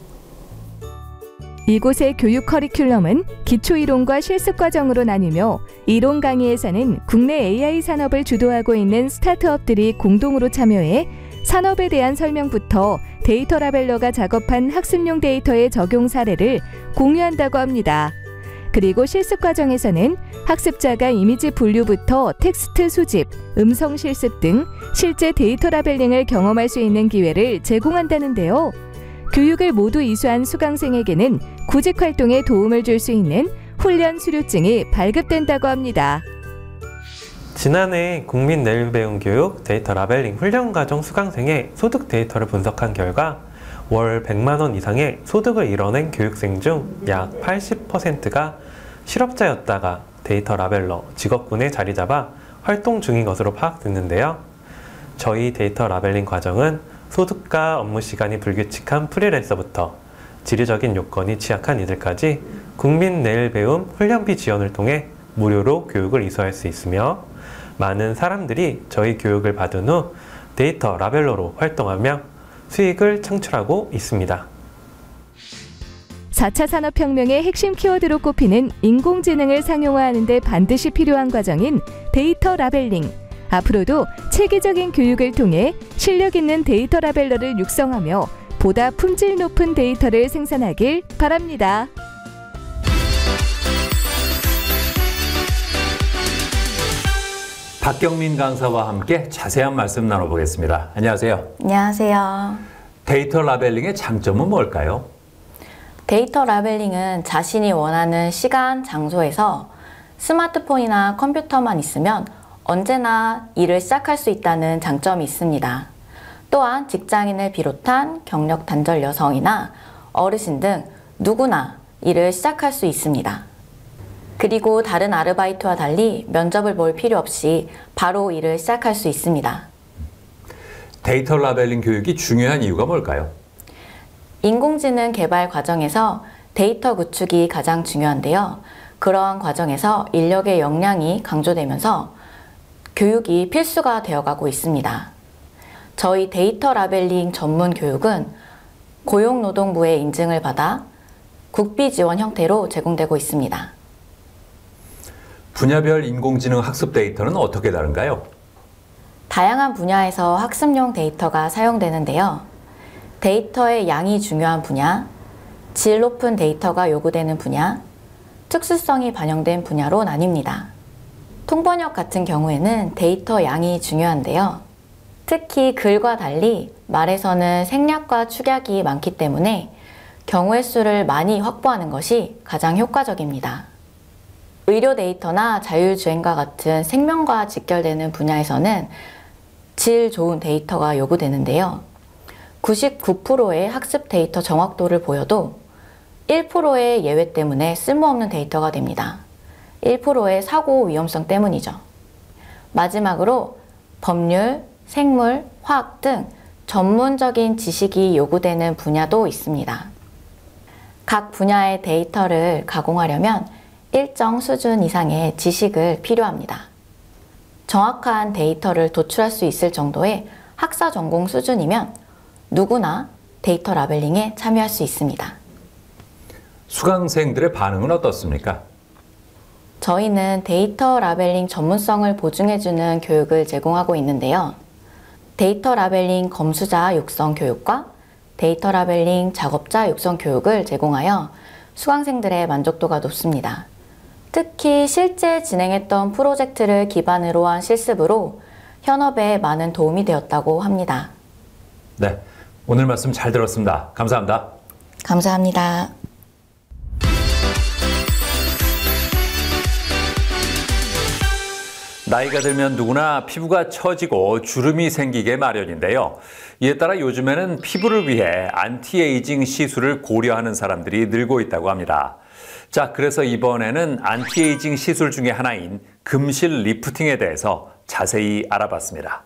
이곳의 교육 커리큘럼은 기초이론과 실습과정으로 나뉘며 이론 강의에서는 국내 AI 산업을 주도하고 있는 스타트업들이 공동으로 참여해 산업에 대한 설명부터 데이터 라벨러가 작업한 학습용 데이터의 적용 사례를 공유한다고 합니다. 그리고 실습 과정에서는 학습자가 이미지 분류부터 텍스트 수집, 음성 실습 등 실제 데이터 라벨링을 경험할 수 있는 기회를 제공한다는데요. 교육을 모두 이수한 수강생에게는 구직 활동에 도움을 줄 수 있는 훈련 수료증이 발급된다고 합니다. 지난해 국민 내일 배움 교육 데이터 라벨링 훈련 과정 수강생의 소득 데이터를 분석한 결과 월 100만 원 이상의 소득을 이뤄낸 교육생 중 약 80%가 실업자였다가 데이터 라벨러 직업군에 자리 잡아 활동 중인 것으로 파악됐는데요. 저희 데이터 라벨링 과정은 소득과 업무 시간이 불규칙한 프리랜서부터 지리적인 요건이 취약한 이들까지 국민 내일 배움 훈련비 지원을 통해 무료로 교육을 이수할 수 있으며 많은 사람들이 저희 교육을 받은 후 데이터 라벨러로 활동하며 수익을 창출하고 있습니다. 4차 산업혁명의 핵심 키워드로 꼽히는 인공지능을 상용화하는 데 반드시 필요한 과정인 데이터 라벨링. 앞으로도 체계적인 교육을 통해 실력 있는 데이터 라벨러를 육성하며 보다 품질 높은 데이터를 생산하길 바랍니다. 박경민 강사와 함께 자세한 말씀 나눠보겠습니다. 안녕하세요. 안녕하세요. 데이터 라벨링의 장점은 뭘까요? 데이터 라벨링은 자신이 원하는 시간, 장소에서 스마트폰이나 컴퓨터만 있으면 언제나 일을 시작할 수 있다는 장점이 있습니다. 또한 직장인을 비롯한 경력 단절 여성이나 어르신 등 누구나 일을 시작할 수 있습니다. 그리고 다른 아르바이트와 달리 면접을 볼 필요 없이 바로 일을 시작할 수 있습니다. 데이터 라벨링 교육이 중요한 이유가 뭘까요? 인공지능 개발 과정에서 데이터 구축이 가장 중요한데요. 그러한 과정에서 인력의 역량이 강조되면서 교육이 필수가 되어가고 있습니다. 저희 데이터 라벨링 전문 교육은 고용노동부의 인증을 받아 국비 지원 형태로 제공되고 있습니다. 분야별 인공지능 학습 데이터는 어떻게 다른가요? 다양한 분야에서 학습용 데이터가 사용되는데요. 데이터의 양이 중요한 분야, 질 높은 데이터가 요구되는 분야, 특수성이 반영된 분야로 나뉩니다. 통번역 같은 경우에는 데이터 양이 중요한데요. 특히 글과 달리 말에서는 생략과 축약이 많기 때문에 경우의 수를 많이 확보하는 것이 가장 효과적입니다. 의료 데이터나 자율주행과 같은 생명과 직결되는 분야에서는 질 좋은 데이터가 요구되는데요. 99%의 학습 데이터 정확도를 보여도 1%의 예외 때문에 쓸모없는 데이터가 됩니다. 1%의 사고 위험성 때문이죠. 마지막으로 법률, 생물, 화학 등 전문적인 지식이 요구되는 분야도 있습니다. 각 분야의 데이터를 가공하려면 일정 수준 이상의 지식을 필요합니다. 정확한 데이터를 도출할 수 있을 정도의 학사 전공 수준이면 누구나 데이터 라벨링에 참여할 수 있습니다. 수강생들의 반응은 어떻습니까? 저희는 데이터 라벨링 전문성을 보증해주는 교육을 제공하고 있는데요. 데이터 라벨링 검수자 육성 교육과 데이터 라벨링 작업자 육성 교육을 제공하여 수강생들의 만족도가 높습니다. 특히 실제 진행했던 프로젝트를 기반으로 한 실습으로 현업에 많은 도움이 되었다고 합니다. 네, 오늘 말씀 잘 들었습니다. 감사합니다. 감사합니다. 나이가 들면 누구나 피부가 처지고 주름이 생기게 마련인데요. 이에 따라 요즘에는 피부를 위해 안티에이징 시술을 고려하는 사람들이 늘고 있다고 합니다. 자, 그래서 이번에는 안티에이징 시술 중에 하나인 금실 리프팅에 대해서 자세히 알아봤습니다.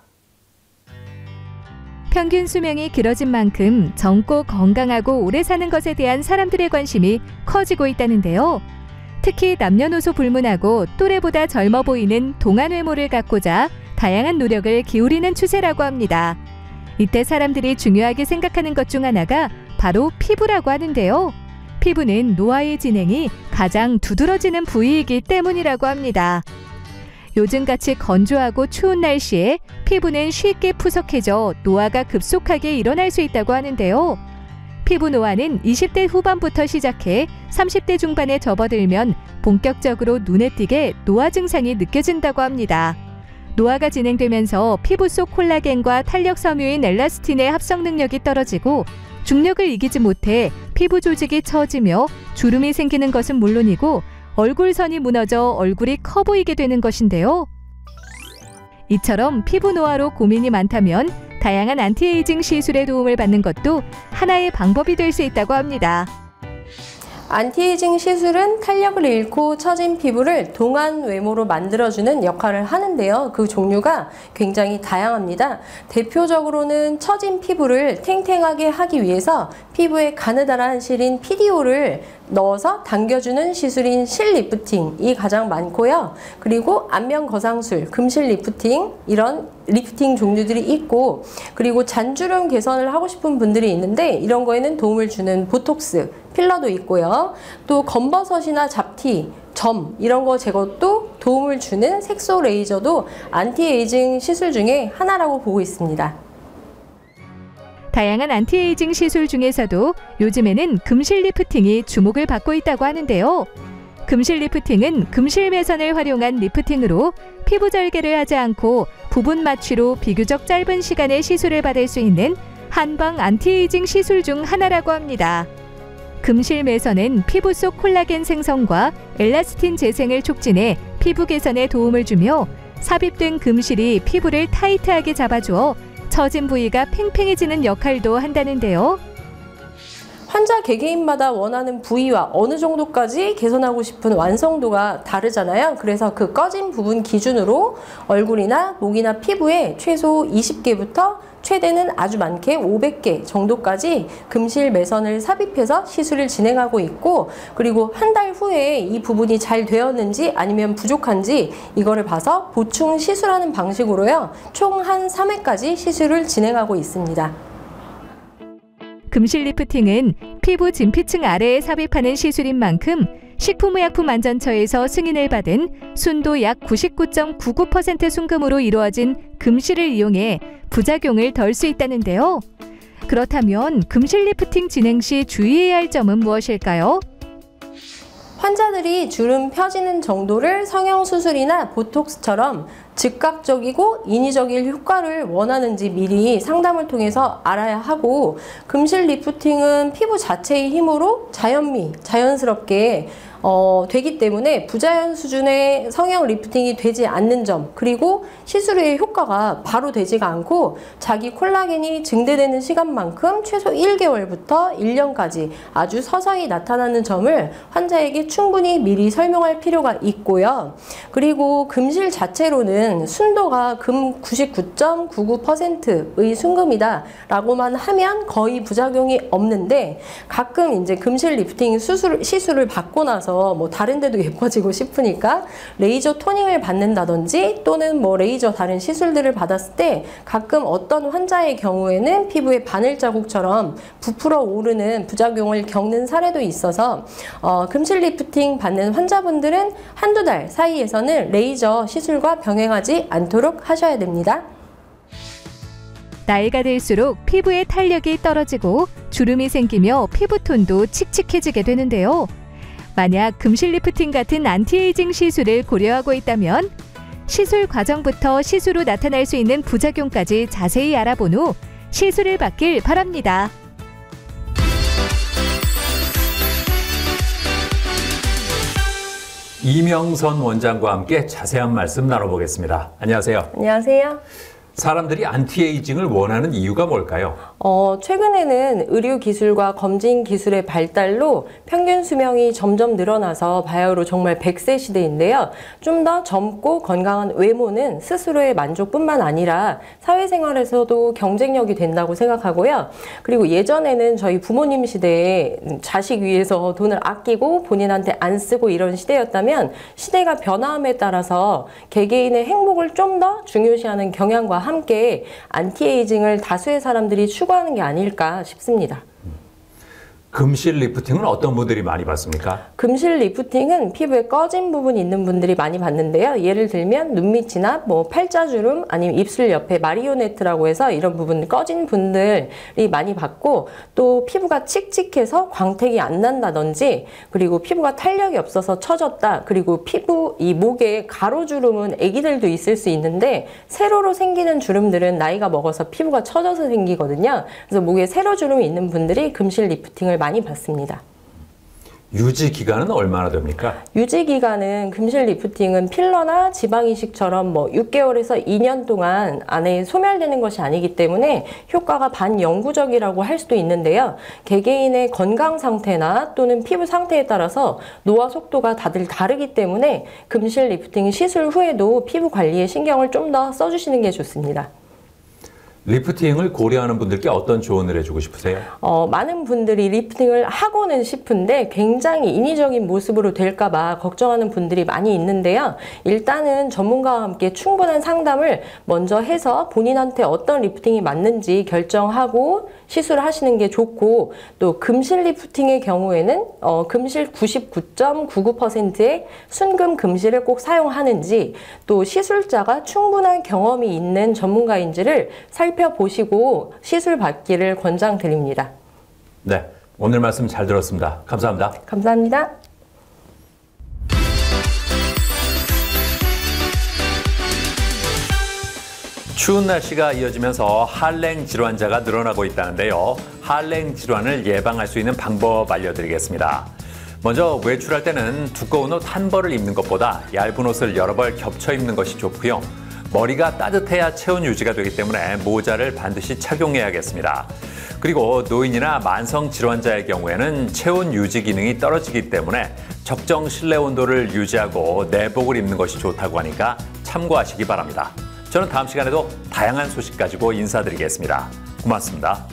평균 수명이 길어진 만큼 젊고 건강하고 오래 사는 것에 대한 사람들의 관심이 커지고 있다는데요. 특히 남녀노소 불문하고 또래보다 젊어 보이는 동안 외모를 갖고자 다양한 노력을 기울이는 추세라고 합니다. 이때 사람들이 중요하게 생각하는 것 중 하나가 바로 피부라고 하는데요. 피부는 노화의 진행이 가장 두드러지는 부위이기 때문이라고 합니다. 요즘같이 건조하고 추운 날씨에 피부는 쉽게 푸석해져 노화가 급속하게 일어날 수 있다고 하는데요. 피부 노화는 20대 후반부터 시작해 30대 중반에 접어들면 본격적으로 눈에 띄게 노화 증상이 느껴진다고 합니다. 노화가 진행되면서 피부 속 콜라겐과 탄력 섬유인 엘라스틴의 합성 능력이 떨어지고 중력을 이기지 못해 피부 조직이 처지며 주름이 생기는 것은 물론이고 얼굴선이 무너져 얼굴이 커 보이게 되는 것인데요. 이처럼 피부 노화로 고민이 많다면 다양한 안티에이징 시술의 도움을 받는 것도 하나의 방법이 될 수 있다고 합니다. 안티에이징 시술은 탄력을 잃고 처진 피부를 동안 외모로 만들어주는 역할을 하는데요. 그 종류가 굉장히 다양합니다. 대표적으로는 처진 피부를 탱탱하게 하기 위해서 피부에 가느다란 실인 PDO를 넣어서 당겨주는 시술인 실리프팅이 가장 많고요. 그리고 안면 거상술, 금실 리프팅 이런 리프팅 종류들이 있고, 그리고 잔주름 개선을 하고 싶은 분들이 있는데 이런 거에는 도움을 주는 보톡스, 필러도 있고요. 또 검버섯이나 잡티, 점 이런 거 제거도 도움을 주는 색소 레이저도 안티에이징 시술 중에 하나라고 보고 있습니다. 다양한 안티에이징 시술 중에서도 요즘에는 금실 리프팅이 주목을 받고 있다고 하는데요. 금실 리프팅은 금실 매선을 활용한 리프팅으로 피부 절개를 하지 않고 부분 마취로 비교적 짧은 시간에 시술을 받을 수 있는 한방 안티에이징 시술 중 하나라고 합니다. 금실 매선은 피부 속 콜라겐 생성과 엘라스틴 재생을 촉진해 피부 개선에 도움을 주며 삽입된 금실이 피부를 타이트하게 잡아주어 처진 부위가 팽팽해지는 역할도 한다는데요. 환자 개개인마다 원하는 부위와 어느 정도까지 개선하고 싶은 완성도가 다르잖아요. 그래서 그 꺼진 부분 기준으로 얼굴이나 목이나 피부에 최소 20개부터 최대는 아주 많게 500개 정도까지 금실 매선을 삽입해서 시술을 진행하고 있고, 그리고 한 달 후에 이 부분이 잘 되었는지 아니면 부족한지 이거를 봐서 보충 시술하는 방식으로요. 총 한 3회까지 시술을 진행하고 있습니다. 금실 리프팅은 피부 진피층 아래에 삽입하는 시술인 만큼 식품의약품안전처에서 승인을 받은 순도 약 99.99% 순금으로 이루어진 금실을 이용해 부작용을 덜 수 있다는데요. 그렇다면 금실 리프팅 진행 시 주의해야 할 점은 무엇일까요? 환자들이 주름 펴지는 정도를 성형수술이나 보톡스처럼 즉각적이고 인위적인 효과를 원하는지 미리 상담을 통해서 알아야 하고, 금실 리프팅은 피부 자체의 힘으로 자연스럽게 되기 때문에 부자연 수준의 성형 리프팅이 되지 않는 점, 그리고 시술 후의 효과가 바로 되지가 않고 자기 콜라겐이 증대되는 시간만큼 최소 1개월부터 1년까지 아주 서서히 나타나는 점을 환자에게 충분히 미리 설명할 필요가 있고요. 그리고 금실 자체로는 순도가 금 99.99%의 순금이다 라고만 하면 거의 부작용이 없는데, 가끔 이제 금실 리프팅 시술을 받고 나서 나서 뭐 다른 데도 예뻐지고 싶으니까 레이저 토닝을 받는다든지 또는 뭐 레이저 다른 시술들을 받았을 때 가끔 어떤 환자의 경우에는 피부에 바늘 자국처럼 부풀어 오르는 부작용을 겪는 사례도 있어서 금실 리프팅 받는 환자분들은 한두 달 사이에서는 레이저 시술과 병행하지 않도록 하셔야 됩니다. 나이가 들수록 피부의 탄력이 떨어지고 주름이 생기며 피부톤도 칙칙해지게 되는데요. 만약 금실 리프팅 같은 안티에이징 시술을 고려하고 있다면 시술 과정부터 시술 후 나타날 수 있는 부작용까지 자세히 알아본 후 시술을 받길 바랍니다. 이명선 원장과 함께 자세한 말씀 나눠보겠습니다. 안녕하세요. 안녕하세요. 사람들이 안티에이징을 원하는 이유가 뭘까요? 최근에는 의료 기술과 검진 기술의 발달로 평균 수명이 점점 늘어나서 바야흐로 정말 100세 시대인데요. 좀 더 젊고 건강한 외모는 스스로의 만족뿐만 아니라 사회생활에서도 경쟁력이 된다고 생각하고요. 그리고 예전에는 저희 부모님 시대에 자식 위해서 돈을 아끼고 본인한테 안 쓰고 이런 시대였다면 시대가 변화함에 따라서 개개인의 행복을 좀 더 중요시하는 경향과 함께 안티에이징을 다수의 사람들이 추구하는 게 아닐까 싶습니다. 금실 리프팅은 어떤 분들이 많이 받습니까? 금실 리프팅은 피부에 꺼진 부분이 있는 분들이 많이 받는데요. 예를 들면 눈밑이나 뭐 팔자주름 아니면 입술 옆에 마리오네트라고 해서 이런 부분 꺼진 분들이 많이 받고 또 피부가 칙칙해서 광택이 안 난다든지 그리고 피부가 탄력이 없어서 처졌다. 그리고 피부 이 목에 가로주름은 아기들도 있을 수 있는데 세로로 생기는 주름들은 나이가 먹어서 피부가 처져서 생기거든요. 그래서 목에 세로주름이 있는 분들이 금실 리프팅을 많이 받습니다. 유지 기간은 얼마나 됩니까? 유지 기간은 금실 리프팅은 필러나 지방 이식처럼 뭐 6개월에서 2년 동안 안에 소멸되는 것이 아니기 때문에 효과가 반영구적이라고 할 수도 있는데요. 개개인의 건강 상태나 또는 피부 상태에 따라서 노화 속도가 다들 다르기 때문에 금실 리프팅 시술 후에도 피부 관리에 신경을 좀 더 써주시는 게 좋습니다. 리프팅을 고려하는 분들께 어떤 조언을 해주고 싶으세요? 많은 분들이 리프팅을 하고는 싶은데 굉장히 인위적인 모습으로 될까봐 걱정하는 분들이 많이 있는데요. 일단은 전문가와 함께 충분한 상담을 먼저 해서 본인한테 어떤 리프팅이 맞는지 결정하고 시술을 하시는 게 좋고 또 금실 리프팅의 경우에는 금실 99.99%의 순금 금실을 꼭 사용하는지 또 시술자가 충분한 경험이 있는 전문가인지를 살펴보시고 시술 받기를 권장드립니다. 네, 오늘 말씀 잘 들었습니다. 감사합니다. 감사합니다. 추운 날씨가 이어지면서 한랭 질환자가 늘어나고 있다는데요. 한랭 질환을 예방할 수 있는 방법 알려드리겠습니다. 먼저 외출할 때는 두꺼운 옷 한 벌을 입는 것보다 얇은 옷을 여러 벌 겹쳐 입는 것이 좋고요. 머리가 따뜻해야 체온 유지가 되기 때문에 모자를 반드시 착용해야겠습니다. 그리고 노인이나 만성 질환자의 경우에는 체온 유지 기능이 떨어지기 때문에 적정 실내 온도를 유지하고 내복을 입는 것이 좋다고 하니까 참고하시기 바랍니다. 저는 다음 시간에도 다양한 소식 가지고 인사드리겠습니다. 고맙습니다.